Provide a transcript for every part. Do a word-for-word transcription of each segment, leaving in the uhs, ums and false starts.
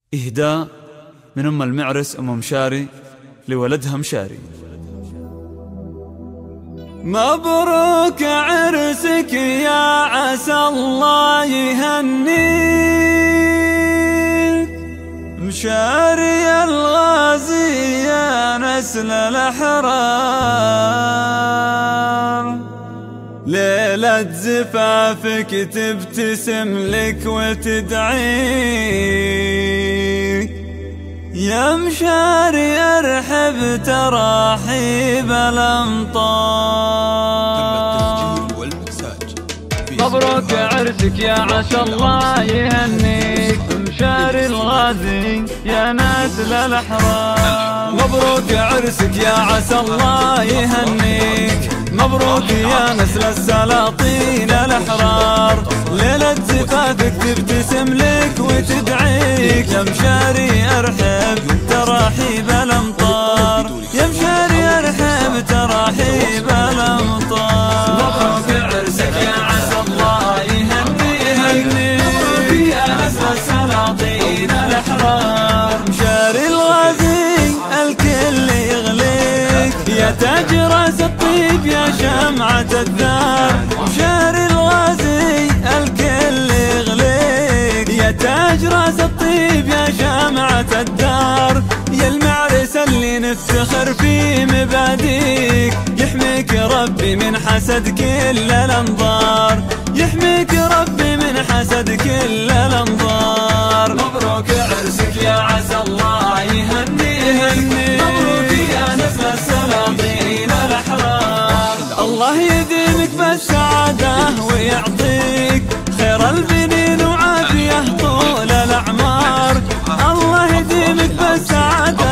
إهداء من أم المعرس أم مشاري لولدها مشاري. مبروك عرسك يا عسى الله يهنيك، مشاري الغازي يا نسل الأحرار، ليلة زفافك تبتسم لك وتدعيك، يا مشاري ارحب تراحيب الامطار. مبروك عرسك يا عسى الله يهنيك، مشاري الغازي يا نسل الأحرار. مبروك عرسك يا عسى الله يهنيك، مبروك يا نسل السلاطين الأحرار، ليلة زفافك تبتسم لك وتدعيك، يا مشاري ارحب تراحيب الامطار، يا مشاري ارحب تراحيب الامطار. مبروك عرسك يا عسى الله يهنيك، مبروك يا نسل السلاطين الأحرار. مشاري الغازي الكل يغليك، يا تاج راس الطيب يا شمعة الدار، مشاري الغازي الكل يغليك، يا تاج راس الطيب يا شمعة الدار، يا المعرس اللي نفتخر في مباديك، يحميك ربي من حسد كل الانظار، يحميك ربي من حسد كل الانظار. مبروك عرسك يا عسى الله يهنيك، مبروك يا نسل السلاطين الأحرار. الله يديمك بالسعادة ويعطيك خير البنين وعافية طول الأعمار، الله يديمك بالسعادة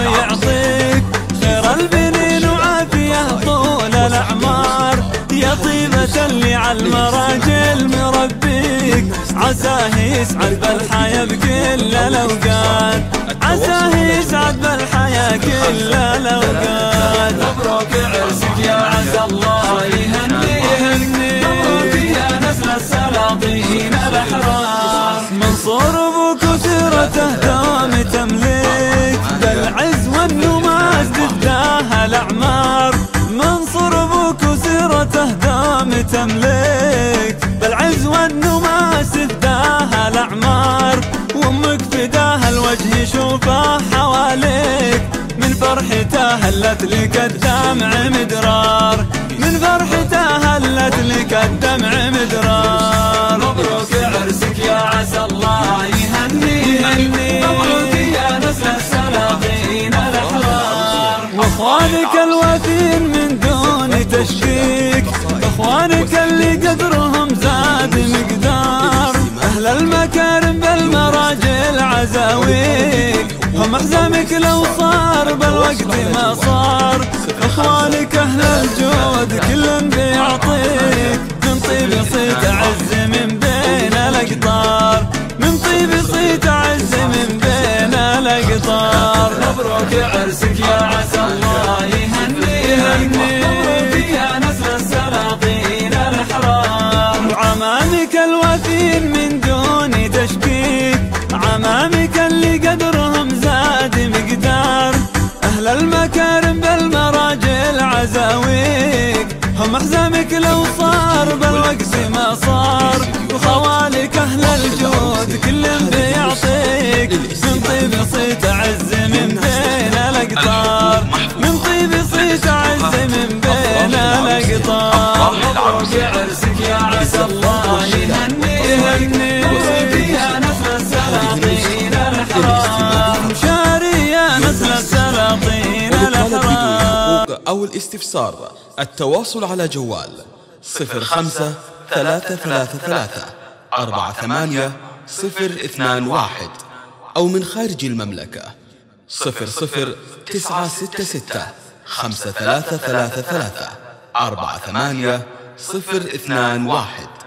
ويعطيك خير البنين وعافية طول الأعمار، يا طيبة اللي على المراجل مربيك، عساه يسعد بالحياة بكل الأوقات، عساه يسعد بالحياة كل الأوقات. مبروك عرسك يا عسى الله يهنيك، مبروك يا نسل السلاطين الأحرار. منصور ابوك وسيرته دوم تمليك، بالعز والنماس تداها الأعمار، منصور ابوك وسيرته دوم تمليك، بالعز والنماس تداها الأعمار، وامك فداها الوجه يشوفه حواليك، من فرحته هلت لك الدمع مدرار، من فرحته هلت لك الدمع مدرار. مبروك عرسك يا عسى الله يهنيك، مبروك يا نسل السلاطين الأحرار. واخوانك الوفين من دون تشكيك، اخوانك اللي قدرهم زاد مقدار، اهل المكارم بالمراجل عزاويك، هم احزامك لو صار بالوقت ما صار، اخوانك اهل الجود كل بيعطيك، من طيب صيت عز من بين الاقطار، من طيب صيت عز من بين الاقطار. مبروك عرسك يا عسى الله يهنيك، مبروك يا نسل السلاطين الأحرار. عمامك الوفين من دون تشكيك، عمامك اللي قدرهم زاد مقدار، أهل المكارم بالمراجل عزاويك، هم أحزامك لو صار بالوقت ما صار، وخوالك أهل الجود كل بيعطيك، من طيب صيت عز من بين الأقطار، من طيب صيت عز من بين الأقطار. مبروك عرسك يا عسى الله يهنيك، مبروك يا نسل السلاطين الأحرار. مشاري يا نسل السلاطين الأحرار. أو الاستفسار التواصل على جوال صفر خمسة ثلاثة ثلاثة ثلاثة أربعة ثمانية صفر اثنان واحد، أو من خارج المملكة صفر صفر تسعة ستة ستة خمسة ثلاثة ثلاثة ثلاثة أربعة ثمانية صفر اثنان واحد.